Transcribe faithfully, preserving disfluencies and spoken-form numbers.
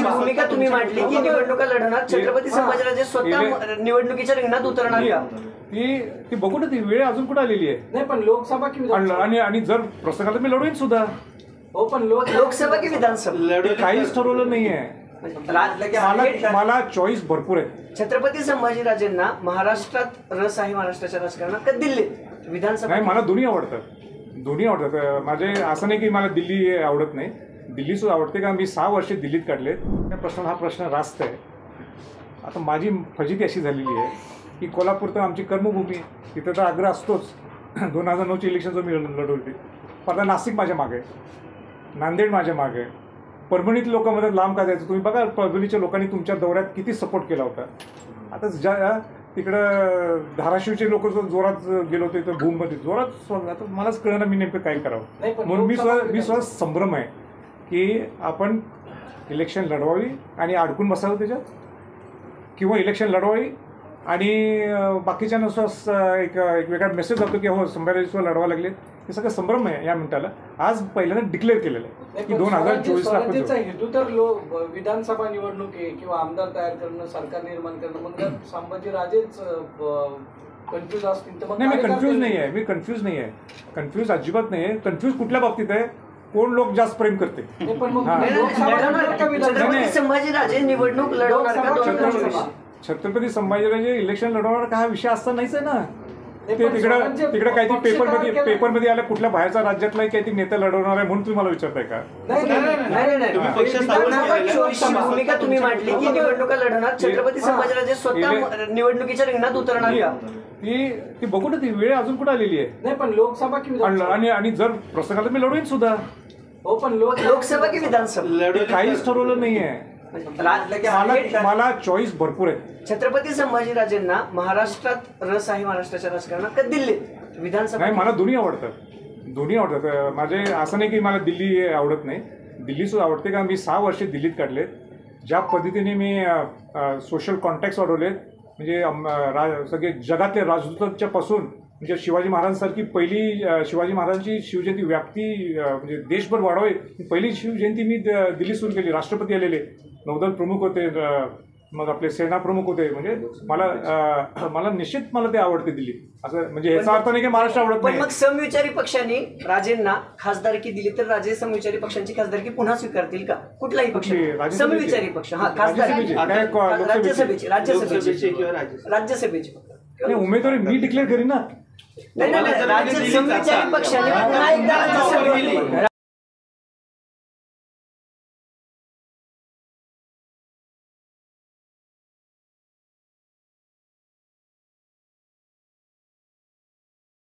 भूमिका तुम्ही मांडली की निवडणुका लढवणार, छत्रपती संभाजीराजे स्वतः निवडणुकीच्या रिंगणात उतरणार का? ती ती बघू ना, ती वेळ अजून कुठे आलेली आहे. नाही पण लोकसभा की आणि आणि जर प्रश्न आला मी लढवेन सुद्धा. हो पण लोकसभा की विधानसभा काहीच ठरवलं नाहीये. मला मला चॉईस भरपूर आहे. छत्रपती संभाजीराजेंना महाराष्ट्रात रस आहे, महाराष्ट्राच्या राजकारणात का दिल्लीत विधानसभा? नाही, मला दोन्ही आवडतात. दोन्ही आवडतात. माझे असं नाही की मला दिल्ली आवडत नाही, दिल्ली सुद्धा आवडते. का मी सहा वर्षे दिल्लीत काढले. त्या प्रश्न हा प्रश्न रास्त आहे. आता माझी फजिती अशी झालेली आहे की कोल्हापूर तर आमची कर्मभूमी, तिथं तर आग्रह असतोच. दोन हजार नऊची इलेक्शन जो मी लढवली, पण आता नाशिक माझ्या मागे आहे, नांदेड माझ्या मागे आहे, परभणीत लोकांमध्ये लांब का जायचं. तुम्ही बघा परभणीच्या लोकांनी तुमच्या दौऱ्यात किती सपोर्ट केला होता. आता ज्या तिकडं धाराशिवचे लोक जो जोरात गेलो होते तर भूममध्ये जोरात, आता मलाच कळलं मी नेमकं काय करावं. म्हणून मी स्वतः मी स्वतः संभ्रम आहे की आपण इलेक्शन लढवावी आणि अडकून बसावं त्याच्यात, किंवा इलेक्शन लढवावी आणि बाकीच्यांना एक एक वेगळा मेसेज जातो की हो संभाजीराजे लढवा लागले. हे सगळं संभ्रम आहे या मिनिटाला. आज पहिल्यांदा डिक्लेअर केलेलं आहे की दोन हजार चोवीस ला हेतू तर विधानसभा निवडणूक आहे किंवा आमदार तयार करणं, सरकार निर्माण करणं. मग जर संभाजीराजेच कन्फ्युज असतील तर नाही, मी कन्फ्यूज नाही आहे. मी कन्फ्यूज नाही आहे. कन्फ्यूज अजिबात नाही आहे. कन्फ्यूज कुठल्या बाबतीत आहे? कोण लोक जास्त प्रेम करते. छत्रपती संभाजीराजे निवडणूक लढवणार, छत्रपती संभाजीराजे इलेक्शन लढवणार का हा विषय असता नाहीच आहे ना. ते तिकडं तिकडं काहीतरी पेपरमध्ये पेपरमध्ये आलं कुठल्या बाहेरच्या राज्यातला काहीतरी नेता लढवणार आहे म्हणून तुम्ही मला विचारताय का? भूमिका तुम्ही मांडली की निवडणुका लढवणार, छत्रपती संभाजीराजे स्वतः निवडणुकीच्या रिंगणात उतरणार का? ती ती बघू ना, ती वेळ अजून कुठे आलेली आहे. नाही पण लोकसभा की आणि आणि जर प्रश्न आला मी लढवेन सुद्धा. हो पण लोकसभा की विधानसभा काहीच ठरवलं नाहीये. मला मला चॉईस भरपूर आहे. छत्रपती संभाजीराजेंना महाराष्ट्रात रस आहे, महाराष्ट्राच्या राजकारणात का दिल्लीत विधानसभा? नाही, मला दोन्ही आवडतात. दोन्ही आवडतात. माझे असं नाही की मला दिल्ली आवडत नाही, दिल्ली सुद्धा आवडते. का मी सहा वर्षे दिल्लीत काढले. ज्या पद्धतीने मी सोशल कॉन्टॅक्ट्स वाढवलेत, म्हणजे रा सगळे जगातले राजदूतांच्या पासून म्हणजे शिवाजी महाराजांसारखी पहिली शिवाजी महाराजांची शिवजयंती व्याप्ती म्हणजे देशभर वाढवावी, पहिली शिवजयंती मी दिल्ली सुरू केली. राष्ट्रपती आलेले, नौदल प्रमुख होते, मग आपले सेना प्रमुख होते. म्हणजे मला मला निश्चित मला ते आवडते दिल्ली. असं म्हणजे याचा अर्थ नाही की महाराष्ट्र आवडत नाही. पण मग समविचारी पक्षांनी राजेंना खासदारकी दिली तर राजे समविचारी पक्षांची खासदारकी पुन्हा स्वीकारतील का? कुठलाही पक्ष समविचारी पक्ष, हा खासदारकी राज्यसभेची राज्यसभेची राज्यसभेची उमेदवारी मी डिक्लेअर करीन ना. नाही, राज्य समविचारी पक्षाने पुन्हा एकदा राज्यसभेत